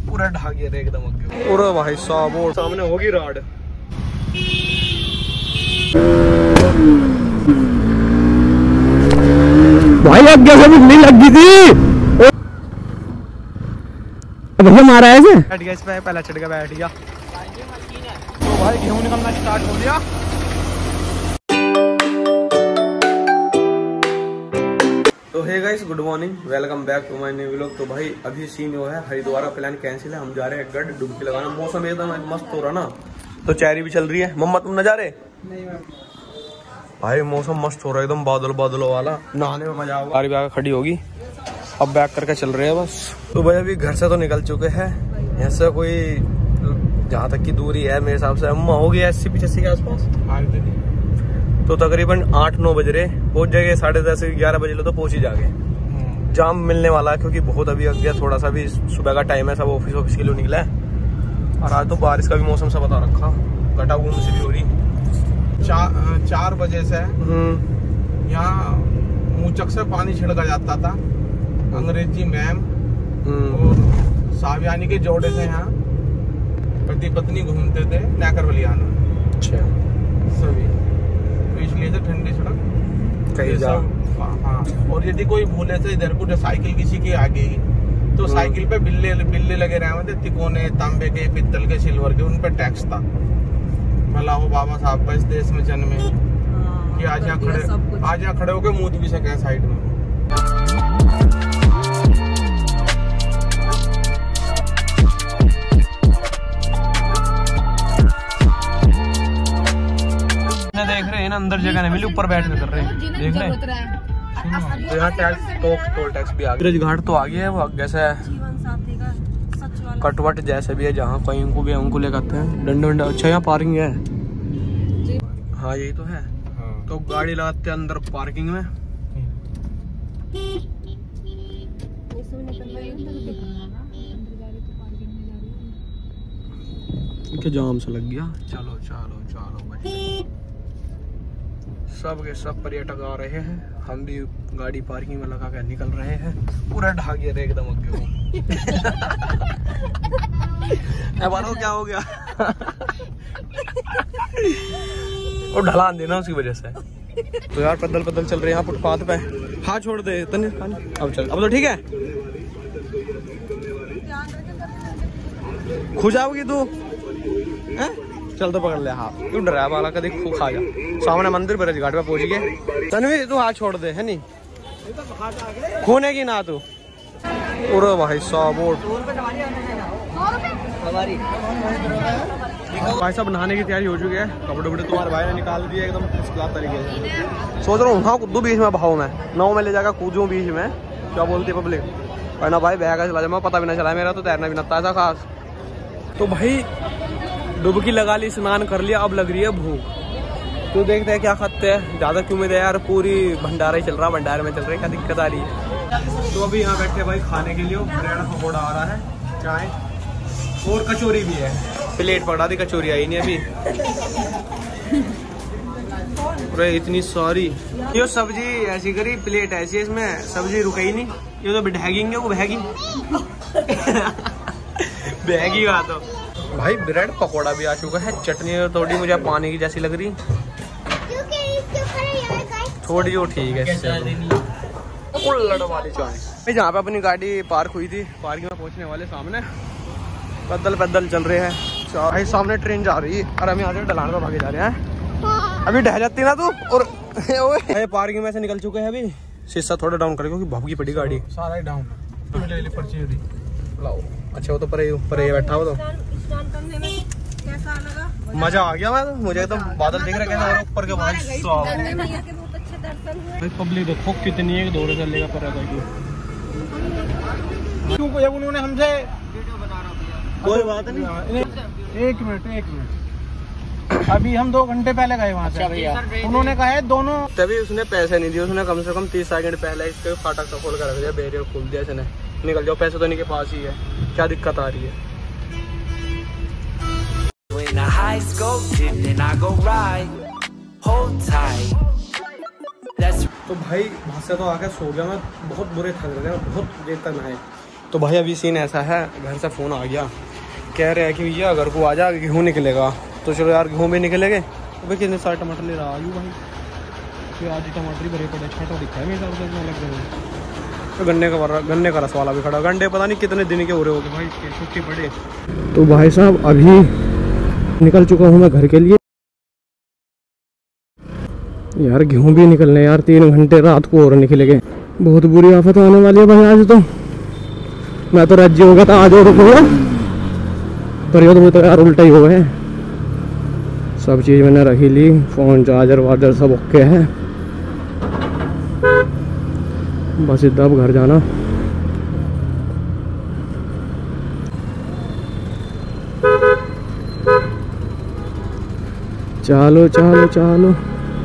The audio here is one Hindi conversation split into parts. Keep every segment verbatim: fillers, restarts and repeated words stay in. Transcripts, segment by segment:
पूरा ढा गया रे एकदम आगे। पूरा भाई साहब और सामने होगी राड। भाई अब क्या समझ नहीं लगी थी भैया मारा है ऐसे। बैठ गया इस पे, पहला चढ़ गया, बैठ गया। तो भाई गेहूं निकलना स्टार्ट हो गया। तो hey guys, good morning, welcome back to my new vlog. तो भाई अभी सीन वो है, हरिद्वार का प्लान कैंसिल है। हम जा रहे हैं गढ़ डुबकी लगाना। मौसम एकदम मस्त हो रहा ना, तो चैरी भी चल रही है। मम्मा तुम न जा रहे? नहीं भाई मौसम मस्त हो रहा है एकदम, बादल बादलों वाला, नहाने में मजा आएगा। गाड़ी भी आकर खड़ी होगी, अब बैक करके चल रहे हैं बस। तो भाई अभी घर से तो निकल चुके हैं। ऐसा कोई जहाँ तक की दूरी है मेरे हिसाब से अम्मा होगी अस्सी पिछासी के आसपास। तो तकरीबन आठ नौ बज रहे पहुंच जाएंगे। साढ़े दस ग्यारह बजे लो तो पहुंच ही जाएंगे। जाम मिलने वाला है क्योंकि बहुत अभी अग गया, थोड़ा सा भी सुबह का टाइम है, सब ऑफिस ऑफिस के लिए निकला है। और आज तो बारिश का भी मौसम सा बता रखा, घटा गुम से भी हो रही। चार चार बजे से यहाँ मूचक से पानी छिड़का जाता था। अंग्रेजी मैम और सावियानी के जोड़े से यहाँ पति पत्नी घूमते थे नैकर बलियाना। अच्छा, सभी तो इसलिए से ठंडी सड़क कहीं जा। हाँ, और यदि कोई भूले से इधर को साइकिल किसी की आ गई तो साइकिल पे बिल्ले बिल्ले लगे रहे थे, तिकोने, तांबे के, पित्तल के, सिल्वर के, उन पर टैक्स था। भला हो बाबा साहब का इस देश में जन्मे कि आज यहाँ खड़े आज यहाँ खड़े होके मूत भी सके साइड में। देख रहे हैं ना, अंदर जगह नहीं मिली, ऊपर बैठ कर रहे हैं, देख रहे हैं। तो यहाँ टैक्स टोल टैक्स भी आ गया। घाट तो आ गया है, वो जैसे कटवट जैसे भी है, जहाँ कहीं उनको भी उनको ले करते हैं डंडा डंडा। अच्छा यहाँ पार्किंग है, हाँ यही तो है। हाँ। तो गाड़ी लगाते हैं अंदर पार्किंग में। क्या जाम से लग गया। चलो चलो चलो भाई, सब के सब पर्यटक आ रहे हैं, हम भी गाड़ी पार्किंग में लगा कर निकल रहे हैं। पूरा ढा गया एकदम आगे वो क्या हो गया और ढलान देना उसकी वजह से। तो यार पैदल पैदल चल रहे हैं यहाँ फुटपाथ पे। हाँ छोड़ दे तने, अब चल, अब तो ठीक है। खुश आओगी तू? चल तो पकड़ ले हाथ, क्यों डरा वाला का, देख खा जा। सामने मंदिर पर घाट पे पहुंच गए। तन्वी तू हाथ छोड़ दे, है नहीं खून है कि ना तू? और भाई साहब भाई साहब नहाने की तैयारी हो चुकी है। कपड़े वपड़े तुम्हारे भाई ने निकाल दिए एकदम फर्स्ट तरीके से। सोच रहा हूँ हाँ कूदू बीच में, भाव में नाव में ले जाकर कूदूं बीच में, क्या बोलती है पब्लिक। पर ना भाई बह का चला जाए, पता भी ना चला, मेरा तो तैरना भी ना था ऐसा खास। तो भाई डुबकी लगा ली, स्नान कर लिया, अब लग रही है भूख। तो देखते हैं क्या खाते हैं। ज्यादा क्यों में यार, पूरी भंडारा ही चल रहा, भंडारे में चल रही, क्या दिक्कत आ रही है। तो अभी यहाँ बैठे भाई खाने के लिए हरियाणा पकौड़ा आ रहा है, चाय और कचौरी भी है। प्लेट पकड़ा दी, कचौरी आई नहीं अभी। अरे इतनी सारी ये सब्जी ऐसी करी, प्लेट ऐसी, इसमें सब्जी रुकी नहीं। ये तो बहगेंगे वो बहगी बहगी का। तो भाई ब्रेड पकोड़ा भी आ चुका है, चटनी थोड़ी मुझे पानी की जैसी लग रही, थोड़ी जो ठीक है। वाली चाय जहाँ पे अपनी गाड़ी पार्क हुई थी, पार्किंग में पहुंचने वाले सामने पैदल पैदल चल रहे हैं। भाई सामने ट्रेन जा रही है और हम यहाँ से ढलान पर भागे जा रहे हैं। अभी ढह जाती ना तू। और पार्किंग में से निकल चुके हैं अभी। शीशा थोड़ा डाउन कर, क्योंकि भागी पड़ी गाड़ी सारा ही डाउन लाओ। अच्छा वो तो परे परे बैठा हो, तो मजा आ गया। मैं मुझे तो बादल दिख रहा कैसा ऊपर के। भाई पब्लिक देखो कितनी है, दौड़े चलेगा पर क्यों उन्होंने हमसे कोई बात नहीं। एक मिनट एक मिनट, अभी हम दो घंटे पहले गए वहाँ से। उन्होंने कहा है दोनों, तभी उसने पैसे नहीं दिए। उसने कम से कम तीस सेकंड पहले इसके फाटक का खोल कर रख दिया, बैरियर खोल दिया इसने। निकल जाओ, पैसे तो इनके पास ही है, क्या दिक्कत आ रही है। तो भाई वहाँ से तो आकर सो गया मैं, बहुत बुरे थक रहे थे, बहुत देर तक नहाए। तो भाई अभी सीन ऐसा है, घर से फ़ोन आ गया, कह रहे हैं कि भैया घर को आ जा, गेहूँ निकलेगा। तो चलो यार गेहूँ भी निकलेंगे। तो भाई कितने सारे टमाटर ले रहा आलू भाई, फिर आज टमाटर ही भरे पड़े, छाटा दिखा है मेरे हिसाब से लग रहे। तो गन्ने का गन्ने का रस वाला भी खड़ा, गंडे पता नहीं कितने दिन के हो रहे हो गए भाई, छुट्टी पड़े। तो भाई साहब अभी निकल चुका हूँ मैं घर के लिए। यार गेहूँ भी निकलने यार, तीन घंटे रात को और निकलेंगे। बहुत बुरी आफत आने वाली है भाई आज तो। मैं तो राज्य हो गया था आज और रुकूंगा, पर ये तो, तो यार उल्टा ही हो गए। सब चीज़ मैंने रखी ली, फ़ोन चार्जर वार्जर सब ओके है, बस सीधा अब घर जाना। चलो चलो चलो।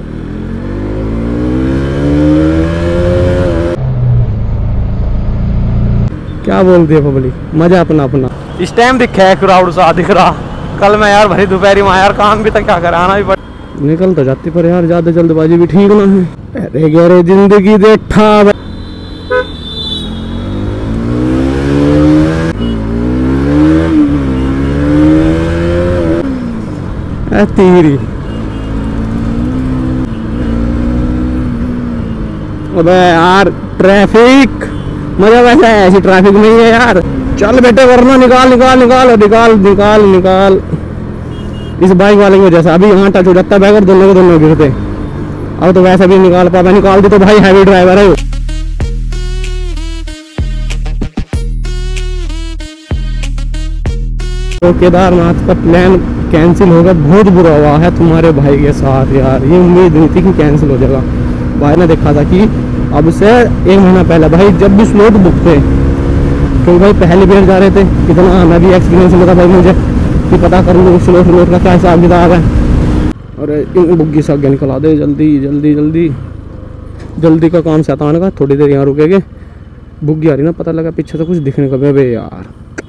क्या बोलती है पब्लिक, मजा अपना अपना। इस टाइम दिखा है क्राउड सा दिख रहा, कल मैं यार भरी दोपहरी में यार काम भी तक क्या करा, आना भी पड़। निकल तो जाती पर यार ज्यादा जल्दबाजी भी ठीक ना है। अरे गहरे जिंदगी देखा तीरी। अबे यार ट्रैफिक, मजा वैसा है, ऐसी ट्रैफिक नहीं है यार। चल बेटे वरना निकाल निकाल निकाल निकाल निकाल निकाल। इस बाइक वाले की वजह से अभी यहाँ टच हो जाता है बैगर, दोनों को दोनों गिरते। अब तो वैसे भी निकाल पाता, निकाल दी तो भाई हैवी ड्राइवर है। तो केदारनाथ का प्लान कैंसिल होगा, बहुत बुरा हुआ है तुम्हारे भाई के साथ यार। ये उम्मीद नहीं थी कि कैंसिल हो जाएगा। भाई ने देखा था कि अब से एक महीना पहले भाई जब भी स्लॉट बुक थे, क्योंकि भाई पहले बार जा रहे थे, कितना हमें भी एक्सपीरियंस मिला भाई मुझे कि पता कर लूँ स्लॉट स्लॉट का क्या हिसाब किताब है। और इन बुग्गी से आगे निकला दे जल्दी जल्दी जल्दी जल्दी का काम शैतान का। थोड़ी देर यहाँ रुकेंगे, बुग्गी आ रही ना, पता लगा पीछे से कुछ दिखने का। बे यार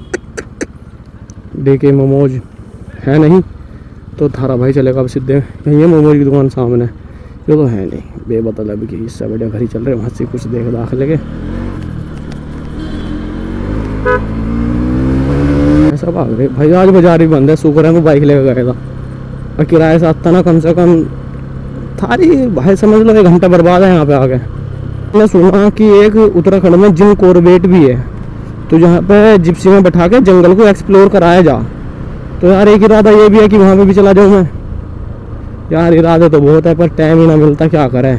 देखे मोमोज है नहीं तो थारा भाई चलेगा अब सीधे यहीं है मोमोज की दुकान सामने। ये तो है नहीं, बेबतल अभी कि इससे बढ़िया घर ही चल रहे, वहाँ से कुछ देख दाख लगे। ऐसा भाग रहे भाई, आज बाजार भी बंद है, शुक्र है मैं बाइक लेकर गया था। और किराए से आता ना कम से कम थारी भाई समझ लो एक घंटा बर्बाद है यहाँ पे आके। मैंने सुना कि एक उत्तराखंड में जिम कॉर्बेट भी है, तो जहाँ पे जिप्सी में बैठा के जंगल को एक्सप्लोर कराया जा। तो यार एक इरादा ये भी है कि वहाँ पे भी चला जाऊँ मैं। यार इरादे तो बहुत है पर टाइम ही ना मिलता, क्या करें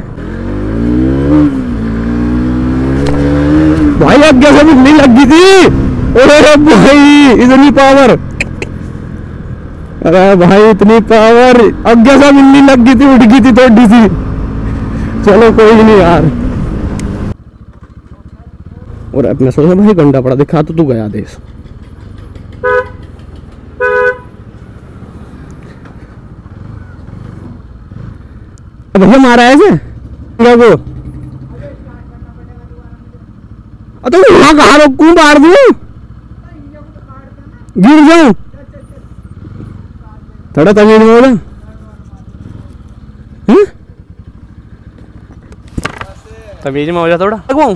भाई। अब कैसे बिजली लग गई थी, अरे भाई इतनी पावर, अरे भाई इतनी पावर, अब कैसा बिजली लग गई थी, उठ गई थी थोड़ी सी। चलो कोई नहीं यार। और अब मैं सोचा भाई गंडा पड़ा दिखा तो तू गया देश। भैया मारा है ऐसे क्या को? तो यहाँ कहा रोकूं, मार दूं, गिर जाऊं, थोड़ा तमीज में बोला। तमीज में हो जा थोड़ा। लगवाऊं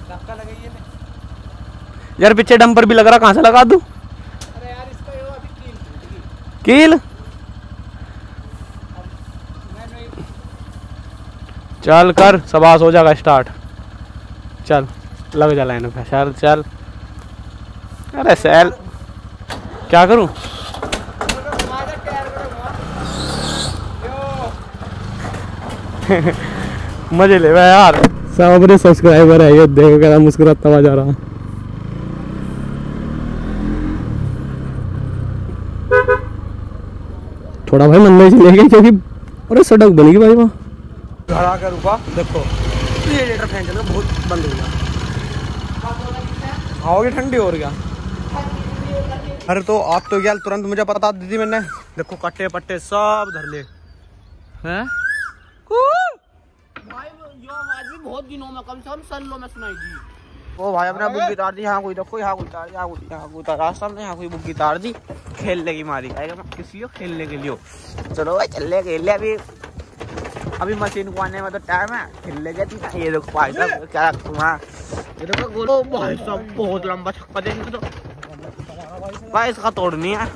यार, पीछे डंपर भी लग रहा, कहाँ से लगा दूं? अरे यार इसका ये अभी कील कील चल कर, सबास हो जाएगा स्टार्ट। चल लग जा लाइन पे, चल चल। अरे सैल क्या करूं? मजे ले भाई यार। सब अपने सब्सक्राइबर है, ये देख कर मुस्कुराता हुआ जा रहा। थोड़ा भाई मंदिर से लेके, क्योंकि अरे सड़क बनेगी भाई वहाँ। घर आकर रुका, देखो रेडिएटर फैन चल रहा, बहुत बंद हो गया, हवा ठंडी हो गया। अरे तो आप तो गया तुरंत मुझे पता दी थी मैंने। देखो कट्टे पट्टे सब धर ले हैं। भाई जो आवाज भी बहुत दिनों में कम से कम सल्लो में सुनाई दी। वो भाई अपना बुक गिटार दी, यहाँ कोई देखो, यहाँ कोई तार, यहाँ कोई यहाँ कोई तार, रास्ता में यहाँ कोई बुक गिटार दी, खेलने की मारी आएगा किसी को खेलने के लिए। चलो भाई चल ले खेल ले, अभी अभी मशीन को आने में तो टाइम है, खेल ले जाती। ये देखो भाई साहब क्या रखूँ, ओ भाई साहब बहुत लंबा छक्का देंगे तो भाई इसका तोड़नी है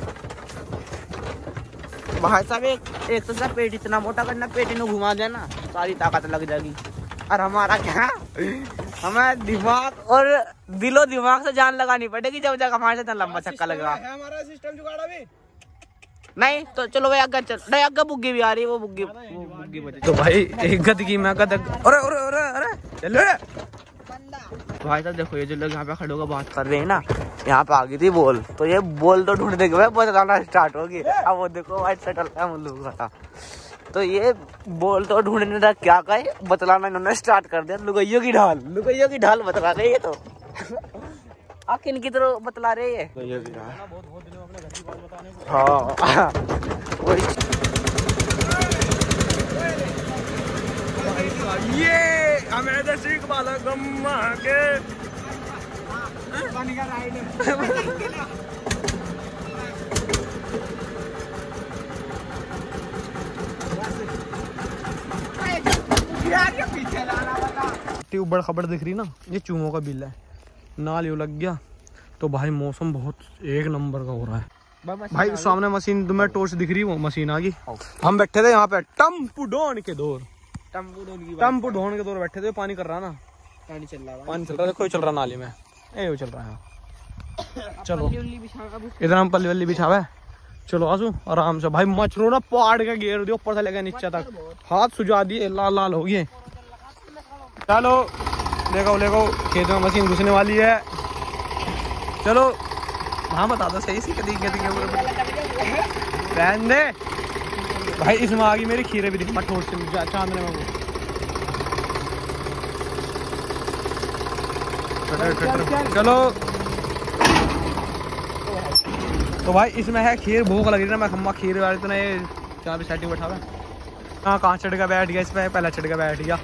भाई साहब। एक एक तो सब पेट इतना मोटा करना, पेट इन्हें घुमा देना सारी ताकत लग जाएगी। और हमारा क्या, हमें दिमाग और दिलो दिमाग से जान लगानी पड़ेगी जब तक हमारे से इतना लंबा छक्का लगा। हमारा सिस्टम जुगाड़ा भी नहीं तो चलो भाई अग्गा चल नहीं, अग्गा बुग्गी भी आ रही है, वो बुग्गी वो बुग्गी बची। तो भाई एक गद की मैं गद अरे अरे अरे अरे चलो भाई साहब देखो ये जो लोग यहाँ पे खड़े होकर बात कर रहे हैं ना, यहाँ पे आ गई थी बॉल, तो ये बॉल तो ढूंढने के बाद बचलाना स्टार्ट होगी। अब वो देखो व्हाइट शटल का मुल्लू का, तो ये बॉल तो ढूंढने तक क्या कहे बतलाना इन्होंने स्टार्ट कर दिया। लुगैयों की ढाल, लुगैयों की ढाल बतला रहे ये तो आख इनकी तरह बतला रहे ये लुगैयों की ढाल। हाँ वही ये हमें सीख वाला गम्मा के ऊबड़ खबड़ दिख रही ना, ये चूहों का बिल है, नाल यू लग गया। तो भाई मौसम बहुत एक नंबर का हो रहा है भाई। सामने मशीन तुम्हें टॉर्च दिख रही, वो मशीन आ गई। हम बैठे थे यहाँ पे टम्पू ढोन के दौर, टम्पू ढोन के दौर बैठे थे, पानी कर रहा ना, पानी चल रहा है, पानी चल रहा है, देखो चल रहा नाली में, ए चल रहा है। चलो इधर हम पल्ली वल्ली बिछावे, चलो आजू आराम से। भाई मछरों ना पहाड़ के घेर दियो ऊपर से लेकर नीचे तक, हाथ सुझा दिए, लाल लाल हो गए। चलो देखो देखो खेत में मशीन घुसने वाली है, चलो। हाँ बता दो सही सी कदी कदी रहने दे भाई। इसमें आ गई मेरी खीरे भी दिख मठोट से चांदने में, चलो। तो भाई इसमें है खीर, भूख लग रही ना, मैं खम्मा खीर वाली तो ना ये जहाँ पे सेटिंग बैठा हुआ। हाँ कहाँ चढ़ के बैठ गया, इस पे पहला चढ़ के बैठ गया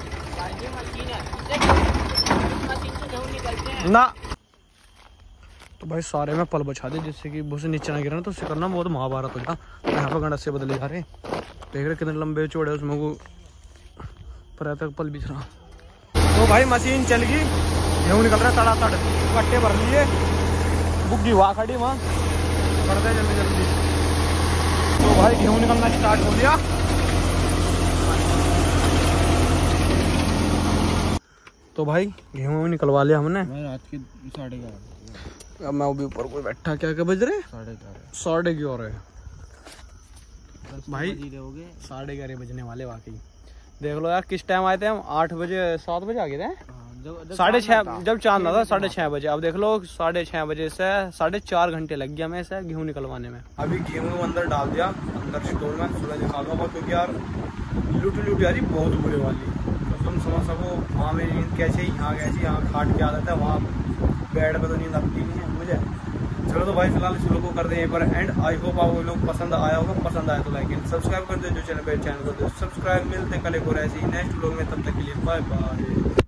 ना। तो भाई सारे में पल बचा दे जिससे कि भूसे नीचे ना गिरा ना, तो उससे करना बहुत महाभारत हो गया। यहाँ पर गंडा से बदले जा रहे, देख रहे कितने लंबे चौड़े उसमें को पर तक पल बिछ रहा। तो भाई मशीन चल गई, गेहूँ निकल रहा है तड़ा तड़, कट्टे भर लिए, बुग्गी वहाँ खड़ी वहाँ कर दे जल्दी जल्दी। तो भाई गेहूँ निकलना स्टार्ट हो गया। तो भाई गेहूँ निकलवा लिया हमने, रात की साढ़े ग्यारह। अब मैं भी ऊपर कोई बैठा, क्या क्या बज रहे, साढ़े ग्यारह साढ़े ग्यारह भाई, साढ़े ग्यारह बजने वाले वाकई। देख लो यार किस टाइम आए थे हम, आठ बजे सात बजे आ गए थे, साढ़े छः जब चांद था साढ़े छः बजे। अब देख लो साढ़े छः बजे से साढ़े चार घंटे लग गया हमें ऐसे गेहूँ निकलवाने में। अभी गेहूँ अंदर डाल दिया अंदर स्टोर में, सुबह निकालूंगा क्योंकि यार लूट लूट यार बहुत बुरे वाली। तो तुम समझ सको वहाँ मेरी नींद कैसे, यहाँ कैसी, यहाँ खाट के आदत है, वहाँ बेड पर तो नींद आती नहीं है मुझे। चलो तो भाई फिलहाल इस लोग को कर दें यहीं पर एंड। आई होप आप वो लोग पसंद आया होगा, पसंद आया तो लाइक एंड सब्सक्राइब कर दो, जो चैनल पे चैनल को सब्सक्राइब। मिलते कल एक और ऐसे ही नेक्स्ट व्लॉग में, तब तक के लिए बाय बाय।